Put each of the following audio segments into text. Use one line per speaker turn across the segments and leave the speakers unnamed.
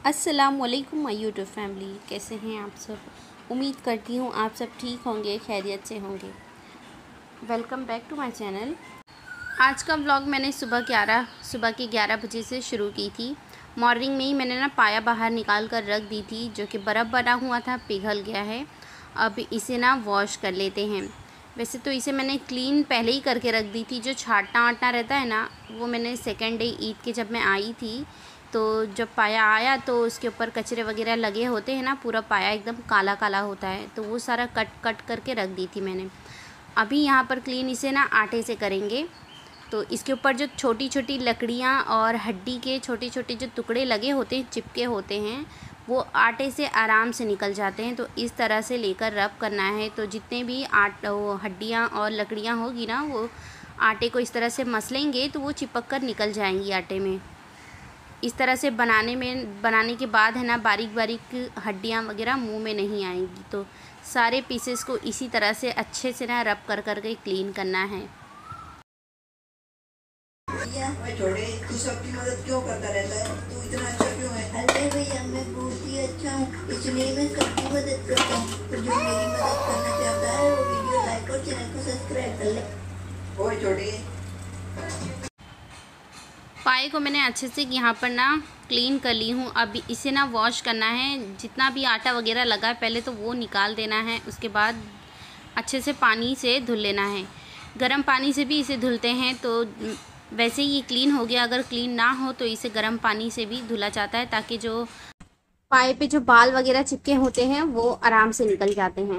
अस्सलामुअलैकुम my YouTube family, कैसे हैं आप सब। उम्मीद करती हूँ आप सब ठीक होंगे, खैरियत से होंगे। Welcome back to my channel. आज का व्लॉग मैंने सुबह के 11 बजे से शुरू की थी। मॉर्निंग में ही मैंने ना पाया बाहर निकाल कर रख दी थी, जो कि बर्फ़ बना हुआ था, पिघल गया है। अब इसे ना वॉश कर लेते हैं। वैसे तो इसे मैंने क्लीन पहले ही करके रख दी थी। जो छाटना वाटना रहता है ना, वो मैंने सेकेंड डे ईद के जब मैं आई थी तो जब पाया आया तो उसके ऊपर कचरे वगैरह लगे होते हैं ना, पूरा पाया एकदम काला काला होता है, तो वो सारा कट करके रख दी थी मैंने। अभी यहाँ पर क्लीन इसे ना आटे से करेंगे। तो इसके ऊपर जो छोटी छोटी लकड़ियाँ और हड्डी के छोटे छोटे जो टुकड़े लगे होते हैं, चिपके होते हैं, वो आटे से आराम से निकल जाते हैं। तो इस तरह से लेकर रब करना है। तो जितने भी हड्डियाँ और लकड़ियाँ होगी ना, वो आटे को इस तरह से मसलेंगे तो वो चिपक कर निकल जाएंगी आटे में। इस तरह से बनाने के बाद है ना, बारीक बारीक हड्डियाँ वगैरह मुंह में नहीं आएंगी। तो सारे पीसेस को इसी तरह से अच्छे से ना रब करके क्लीन करना है।
छोड़े, तू सबकी मदद क्यों करता रहता है? तू इतना अच्छा क्यों है?
अरे भैया, मैं बहुत ही अच्छा हूँ, इसलिए मैं सबकी मदद करता हूँ। तो जो मेरी मदद करना चाहता है वो वीडियो लाइक और चैनल को सब्सक्राइब कर ले।
ओए छोटे,
पाए को मैंने अच्छे से यहाँ पर ना क्लीन कर ली हूँ। अब इसे ना वॉश करना है। जितना भी आटा वगैरह लगा है पहले तो वो निकाल देना है। उसके बाद अच्छे से पानी से धुल लेना है। गर्म पानी से भी इसे धुलते हैं, तो वैसे ही ये क्लीन हो गया। अगर क्लीन ना हो तो इसे गर्म पानी से भी धुला जाता है, ताकि जो पाए पे जो बाल वगैरह चिपके होते हैं वो आराम से निकल जाते हैं।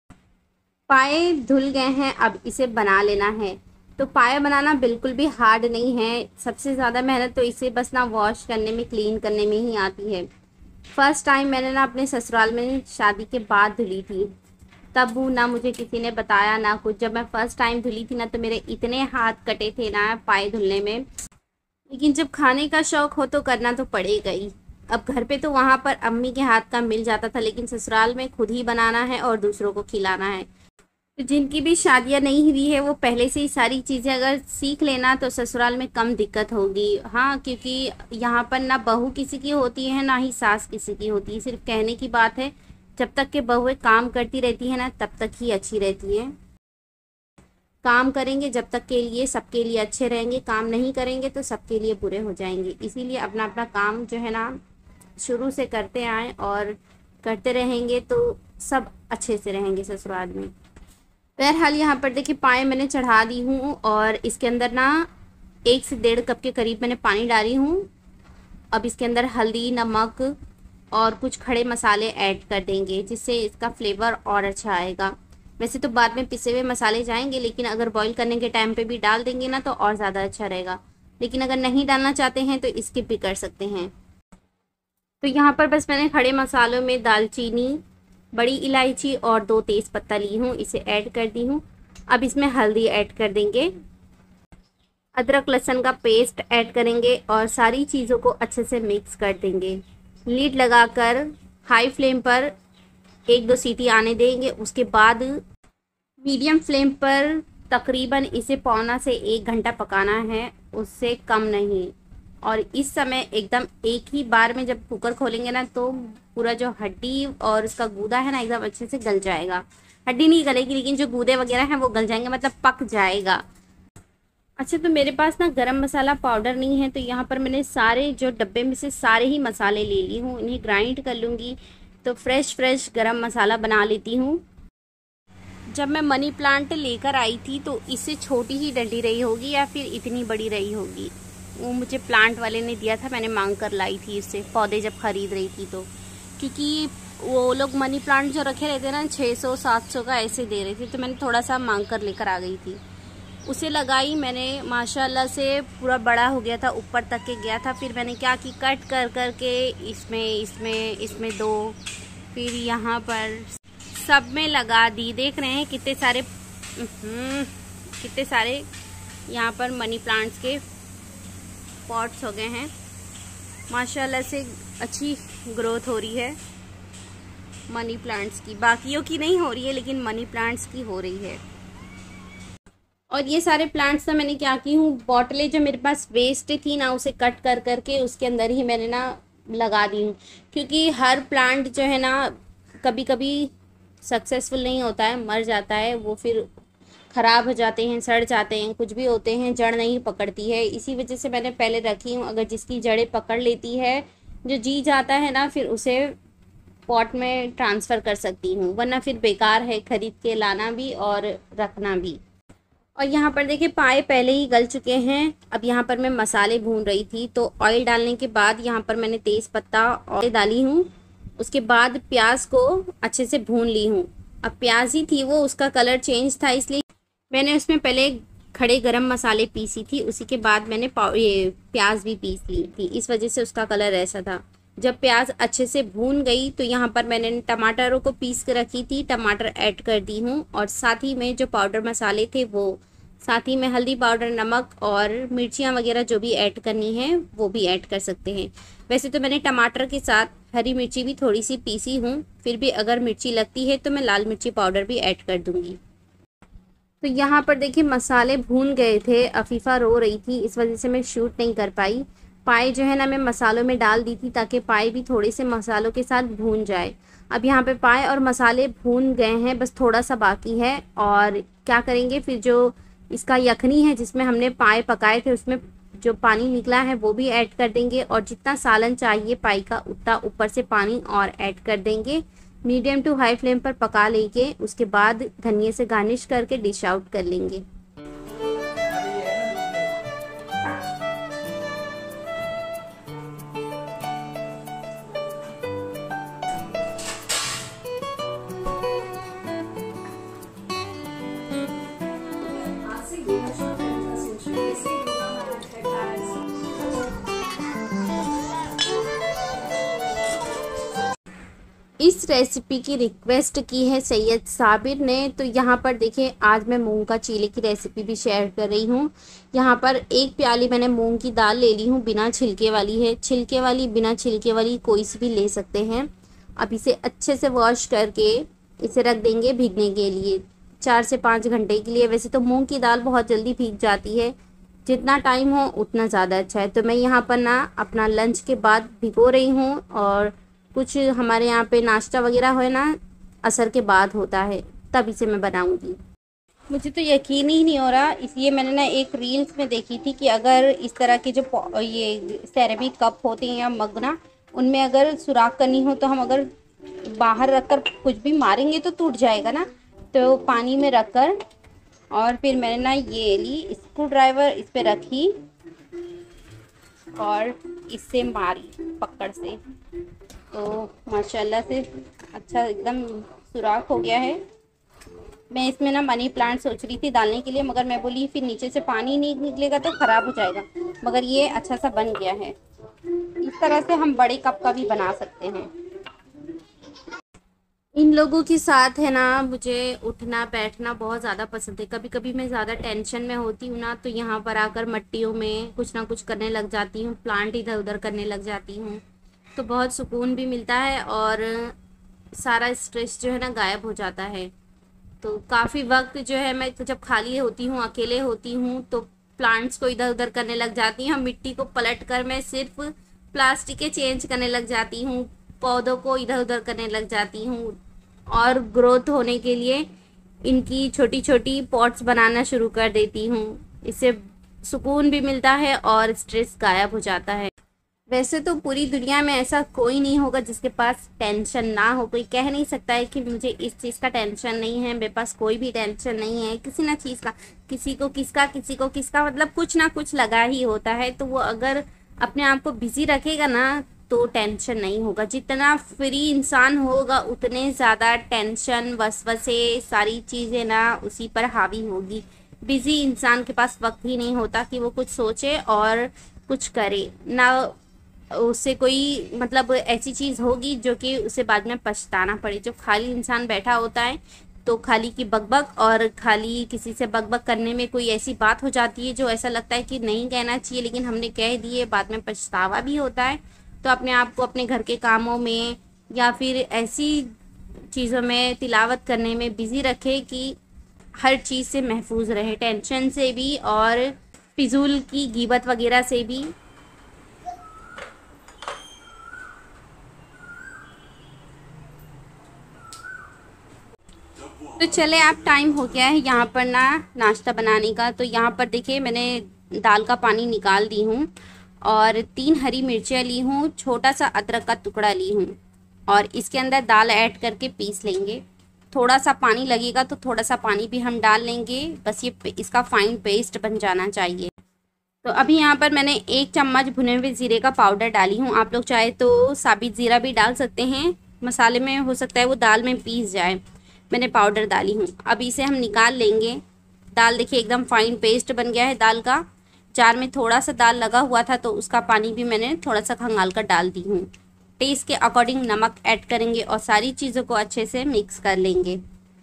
पाए धुल गए हैं, अब इसे बना लेना है। तो पाया बनाना बिल्कुल भी हार्ड नहीं है। सबसे ज़्यादा मेहनत तो इसे बस ना वॉश करने में, क्लीन करने में ही आती है। फ़र्स्ट टाइम मैंने ना अपने ससुराल में शादी के बाद धुली थी। तब ना मुझे किसी ने बताया ना कुछ। जब मैं फ़र्स्ट टाइम धुली थी ना, तो मेरे इतने हाथ कटे थे ना पाए धुलने में। लेकिन जब खाने का शौक़ हो तो करना तो पड़ेगा ही। अब घर पे तो वहाँ पर अम्मी के हाथ का मिल जाता था, लेकिन ससुराल में खुद ही बनाना है और दूसरों को खिलाना है। तो जिनकी भी शादियां नहीं हुई है वो पहले से ही सारी चीज़ें अगर सीख लेना तो ससुराल में कम दिक्कत होगी। हाँ, क्योंकि यहाँ पर ना बहू किसी की होती है ना ही सास किसी की होती है। सिर्फ कहने की बात है। जब तक के बहुएं काम करती रहती है ना, तब तक ही अच्छी रहती है। काम करेंगे जब तक के लिए सबके लिए अच्छे रहेंगे, काम नहीं करेंगे तो सबके लिए बुरे हो जाएंगे। इसीलिए अपना अपना काम जो है ना शुरू से करते आएँ और करते रहेंगे तो सब अच्छे से रहेंगे ससुराल में। बहरहाल यहाँ पर देखिए पाए मैंने चढ़ा दी हूँ और इसके अंदर ना 1 से 1.5 कप के करीब मैंने पानी डाली हूँ। अब इसके अंदर हल्दी, नमक और कुछ खड़े मसाले ऐड कर देंगे, जिससे इसका फ्लेवर और अच्छा आएगा। वैसे तो बाद में पिसे हुए मसाले जाएंगे, लेकिन अगर बॉईल करने के टाइम पे भी डाल देंगे ना तो और ज़्यादा अच्छा रहेगा। लेकिन अगर नहीं डालना चाहते हैं तो स्किप भी कर सकते हैं। तो यहाँ पर बस मैंने खड़े मसालों में दालचीनी, बड़ी इलायची और 2 तेज़ पत्ता ली हूँ, इसे ऐड कर दी हूँ। अब इसमें हल्दी ऐड कर देंगे, अदरक लहसुन का पेस्ट ऐड करेंगे और सारी चीज़ों को अच्छे से मिक्स कर देंगे। लीड लगाकर हाई फ्लेम पर 1-2 सीटी आने देंगे। उसके बाद मीडियम फ्लेम पर तकरीबन इसे पौना से 1 घंटा पकाना है, उससे कम नहीं। और इस समय एकदम एक ही बार में जब कुकर खोलेंगे ना, तो पूरा जो हड्डी और उसका गूदा है ना एकदम अच्छे से गल जाएगा। हड्डी नहीं गलेगी, लेकिन जो गूदे वगैरह हैं वो गल जाएंगे, मतलब पक जाएगा। अच्छा, तो मेरे पास ना गरम मसाला पाउडर नहीं है, तो यहाँ पर मैंने सारे जो डब्बे में से सारे ही मसाले ले ली हूँ। इन्हें ग्राइंड कर लूँगी। तो फ्रेश गरम मसाला बना लेती हूँ। जब मैं मनी प्लांट लेकर आई थी तो इससे छोटी ही डंडी रही होगी या फिर इतनी बड़ी रही होगी। वो मुझे प्लांट वाले ने दिया था, मैंने मांग कर लाई थी इससे पौधे जब खरीद रही थी तो। क्योंकि वो लोग मनी प्लांट जो रखे रहते हैं ना 600-700 का ऐसे दे रहे थे, तो मैंने थोड़ा सा मांग कर लेकर आ गई थी। उसे लगाई मैंने, माशाल्लाह से पूरा बड़ा हो गया था, ऊपर तक के गया था। फिर मैंने क्या की, कट कर के इसमें 2, फिर यहाँ पर सब में लगा दी। देख रहे हैं कितने सारे यहाँ पर मनी प्लांट्स के पॉट्स हो गए हैं। माशाल्लाह से अच्छी ग्रोथ हो रही है मनी प्लांट्स की। बाकियों की नहीं हो रही है, लेकिन मनी प्लांट्स की हो रही है। और ये सारे प्लांट्स ना मैंने क्या की हूँ, बॉटलें जो मेरे पास वेस्ट थी ना, उसे कट कर करके उसके अंदर ही मैंने ना लगा दी हूँ, क्योंकि हर प्लांट जो है ना कभी कभी सक्सेसफुल नहीं होता है, मर जाता है, वो फिर ख़राब हो जाते हैं, सड़ जाते हैं, कुछ भी होते हैं, जड़ नहीं पकड़ती है। इसी वजह से मैंने पहले रखी हूँ। अगर जिसकी जड़ें पकड़ लेती है, जो जी जाता है ना, फिर उसे पॉट में ट्रांसफ़र कर सकती हूँ, वरना फिर बेकार है ख़रीद के लाना भी और रखना भी। और यहाँ पर देखिए पाए पहले ही गल चुके हैं। अब यहाँ पर मैं मसाले भून रही थी, तो ऑयल डालने के बाद यहाँ पर मैंने तेज़ पत्ता और डाली हूँ। उसके बाद प्याज को अच्छे से भून ली हूँ। अब प्याज ही थी वो, उसका कलर चेंज था, इसलिए मैंने उसमें पहले खड़े गरम मसाले पीसी थी, उसी के बाद मैंने ये प्याज भी पीस ली थी, इस वजह से उसका कलर ऐसा था। जब प्याज अच्छे से भून गई तो यहाँ पर मैंने टमाटरों को पीस के रखी थी, टमाटर ऐड कर दी हूँ, और साथ ही में जो पाउडर मसाले थे वो, साथ ही में हल्दी पाउडर, नमक और मिर्चियाँ वगैरह जो भी ऐड करनी है वो भी ऐड कर सकते हैं। वैसे तो मैंने टमाटर के साथ हरी मिर्ची भी थोड़ी सी पीसी हूँ, फिर भी अगर मिर्ची लगती है तो मैं लाल मिर्ची पाउडर भी ऐड कर दूँगी। तो यहाँ पर देखिए मसाले भून गए थे, अफीफ़ा रो रही थी, इस वजह से मैं शूट नहीं कर पाई। पाए जो है ना मैं मसालों में डाल दी थी, ताकि पाए भी थोड़े से मसालों के साथ भून जाए। अब यहाँ पे पाए और मसाले भून गए हैं, बस थोड़ा सा बाकी है। और क्या करेंगे फिर, जो इसका यखनी है जिसमें हमने पाए पकाए थे, उसमें जो पानी निकला है वो भी ऐड कर देंगे, और जितना सालन चाहिए पाई का उतना ऊपर से पानी और ऐड कर देंगे। मीडियम टू हाई फ्लेम पर पका लेंगे, उसके बाद धनिया से गार्निश करके डिश आउट कर लेंगे। इस रेसिपी की रिक्वेस्ट की है सैयद साबिर ने, तो यहाँ पर देखिए आज मैं मूंग का चीले की रेसिपी भी शेयर कर रही हूँ। यहाँ पर 1 प्याली मैंने मूंग की दाल ले ली हूँ, बिना छिलके वाली है, छिलके वाली बिना छिलके वाली कोई सी भी ले सकते हैं। अब इसे अच्छे से वॉश करके इसे रख देंगे भीगने के लिए 4 से 5 घंटे के लिए। वैसे तो मूँग की दाल बहुत जल्दी भीग जाती है, जितना टाइम हो उतना ज़्यादा अच्छा है। तो मैं यहाँ पर ना अपना लंच के बाद भिगो रही हूँ, और कुछ हमारे यहाँ पे नाश्ता वगैरह है ना असर के बाद होता है, तब इसे मैं बनाऊँगी। मुझे तो यकीन ही नहीं हो रहा, इसलिए मैंने ना एक रील्स में देखी थी कि अगर इस तरह के जो ये सेरेमिक कप होते हैं या मग ना, उनमें अगर सुराख करनी हो तो हम अगर बाहर रखकर कुछ भी मारेंगे तो टूट जाएगा ना, तो पानी में रखकर, और फिर मैंने ना ये ली स्क्रू ड्राइवर, इस पर रखी और इससे मारी पकड़ से, तो माशाल्लाह से अच्छा एकदम सुराख हो गया है। मैं इसमें ना मनी प्लांट सोच रही थी डालने के लिए, मगर मैं बोली फिर नीचे से पानी नहीं निकलेगा तो ख़राब हो जाएगा, मगर ये अच्छा सा बन गया है। इस तरह से हम बड़े कप का भी बना सकते हैं। इन लोगों के साथ है ना मुझे उठना बैठना बहुत ज़्यादा पसंद है। कभी कभी मैं ज़्यादा टेंशन में होती हूँ ना, तो यहाँ पर आकर मट्टियों में कुछ ना कुछ करने लग जाती हूँ, प्लांट इधर उधर करने लग जाती हूँ, तो बहुत सुकून भी मिलता है और सारा स्ट्रेस जो है ना गायब हो जाता है। तो काफ़ी वक्त जो है मैं जब खाली होती हूँ, अकेले होती हूँ, तो प्लांट्स को इधर उधर करने लग जाती हूँ। मिट्टी को पलट कर मैं सिर्फ प्लास्टिकें चेंज करने लग जाती हूँ, पौधों को इधर उधर करने लग जाती हूँ, और ग्रोथ होने के लिए इनकी छोटी छोटी पॉट्स बनाना शुरू कर देती हूँ। इससे सुकून भी मिलता है और स्ट्रेस गायब हो जाता है। वैसे तो पूरी दुनिया में ऐसा कोई नहीं होगा जिसके पास टेंशन ना हो। कोई कह नहीं सकता है कि मुझे इस चीज़ का टेंशन नहीं है, मेरे पास कोई भी टेंशन नहीं है किसी ना चीज़ का। किसी को किसका मतलब कुछ ना कुछ लगा ही होता है। तो वो अगर अपने आप को बिजी रखेगा ना तो टेंशन नहीं होगा। जितना फ्री इंसान होगा उतने ज़्यादा टेंशन, वसवसे, सारी चीज़ें ना उसी पर हावी होगी। बिजी इंसान के पास वक्त ही नहीं होता कि वो कुछ सोचे और कुछ करे ना। उससे कोई मतलब ऐसी चीज़ होगी जो कि उसे बाद में पछताना पड़े। जो खाली इंसान बैठा होता है तो खाली की बकबक और खाली किसी से बकबक करने में कोई ऐसी बात हो जाती है जो ऐसा लगता है कि नहीं कहना चाहिए, लेकिन हमने कह दिए, बाद में पछतावा भी होता है। तो अपने आप को अपने घर के कामों में या फिर ऐसी चीज़ों में, तिलावत करने में बिज़ी रखे कि हर चीज़ से महफूज रहे, टेंशन से भी और फिजूल की गीबत वगैरह से भी। तो चले आप टाइम हो गया है यहाँ पर ना नाश्ता बनाने का। तो यहाँ पर देखिए मैंने दाल का पानी निकाल दी हूँ और 3 हरी मिर्चियाँ ली हूँ, छोटा सा अदरक का टुकड़ा ली हूँ और इसके अंदर दाल ऐड करके पीस लेंगे। थोड़ा सा पानी लगेगा तो थोड़ा सा पानी भी हम डाल लेंगे, बस ये इसका फाइन पेस्ट बन जाना चाहिए। तो अभी यहाँ पर मैंने 1 चम्मच भुने हुए ज़ीरे का पाउडर डाली हूँ। आप लोग चाहे तो साबित ज़ीरा भी डाल सकते हैं, मसाले में हो सकता है वो दाल में पीस जाए। मैंने पाउडर डाली हूँ। अब इसे हम निकाल लेंगे। दाल देखिए एकदम फाइन पेस्ट बन गया है दाल का। जार में थोड़ा सा दाल लगा हुआ था तो उसका पानी भी मैंने थोड़ा सा खंगाल कर डाल दी हूँ। टेस्ट के अकॉर्डिंग नमक ऐड करेंगे और सारी चीज़ों को अच्छे से मिक्स कर लेंगे।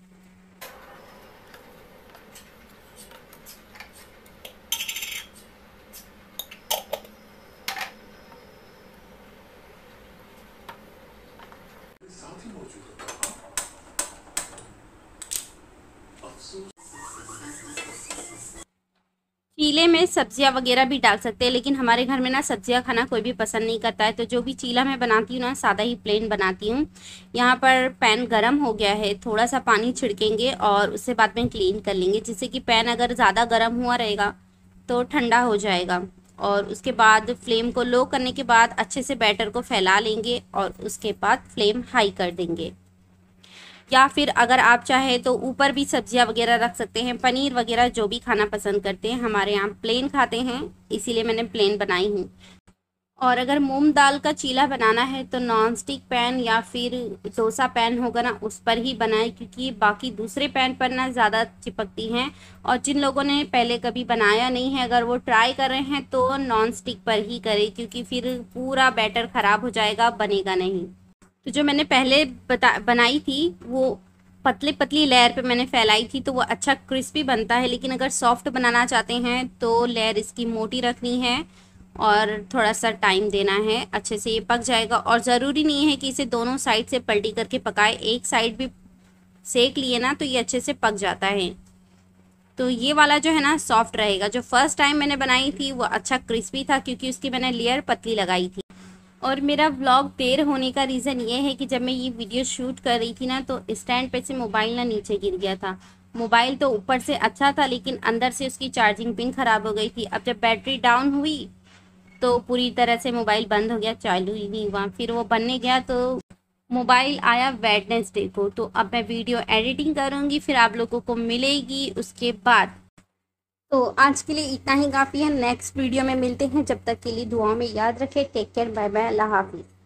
चीले में सब्जियां वगैरह भी डाल सकते हैं, लेकिन हमारे घर में ना सब्जियां खाना कोई भी पसंद नहीं करता है, तो जो भी चीला मैं बनाती हूँ ना सादा ही प्लेन बनाती हूँ। यहाँ पर पैन गरम हो गया है, थोड़ा सा पानी छिड़केंगे और उससे बाद में क्लीन कर लेंगे, जिससे कि पैन अगर ज़्यादा गर्म हुआ रहेगा तो ठंडा हो जाएगा। और उसके बाद फ्लेम को लो करने के बाद अच्छे से बैटर को फैला लेंगे और उसके बाद फ्लेम हाई कर देंगे। या फिर अगर आप चाहे तो ऊपर भी सब्जियां वगैरह रख सकते हैं, पनीर वगैरह जो भी खाना पसंद करते हैं। हमारे यहाँ प्लेन खाते हैं इसीलिए मैंने प्लेन बनाई हूँ। और अगर मूंग दाल का चीला बनाना है तो नॉन स्टिक पैन या फिर डोसा पैन होगा ना उस पर ही बनाएं, क्योंकि बाकी दूसरे पैन पर ना ज़्यादा चिपकती हैं। और जिन लोगों ने पहले कभी बनाया नहीं है, अगर वो ट्राई कर रहे हैं तो नॉन स्टिक पर ही करें, क्योंकि फिर पूरा बैटर ख़राब हो जाएगा, बनेगा नहीं। तो जो मैंने पहले बनाई थी वो पतली पतली लेयर पे मैंने फैलाई थी, तो वो अच्छा क्रिस्पी बनता है। लेकिन अगर सॉफ्ट बनाना चाहते हैं तो लेयर इसकी मोटी रखनी है और थोड़ा सा टाइम देना है, अच्छे से ये पक जाएगा। और ज़रूरी नहीं है कि इसे दोनों साइड से पलटी करके पकाए, एक साइड भी सेक लिए ना तो ये अच्छे से पक जाता है। तो ये वाला जो है ना सॉफ्ट रहेगा। जो फर्स्ट टाइम मैंने बनाई थी वो अच्छा क्रिस्पी था, क्योंकि उसकी मैंने लेयर पतली लगाई थी। और मेरा व्लॉग देर होने का रीज़न ये है कि जब मैं ये वीडियो शूट कर रही थी ना तो स्टैंड पे से मोबाइल ना नीचे गिर गया था। मोबाइल तो ऊपर से अच्छा था लेकिन अंदर से उसकी चार्जिंग पिन ख़राब हो गई थी। अब जब बैटरी डाउन हुई तो पूरी तरह से मोबाइल बंद हो गया, चालू ही नहीं हुआ। फिर वो बनने गया तो मोबाइल आया वेडनेसडे को। तो अब मैं वीडियो एडिटिंग करूँगी, फिर आप लोगों को मिलेगी उसके बाद। तो आज के लिए इतना ही काफ़ी है। नेक्स्ट वीडियो में मिलते हैं, जब तक के लिए दुआओं में याद रखें। टेक केयर, बाय बाय, अल्लाह हाफिज़।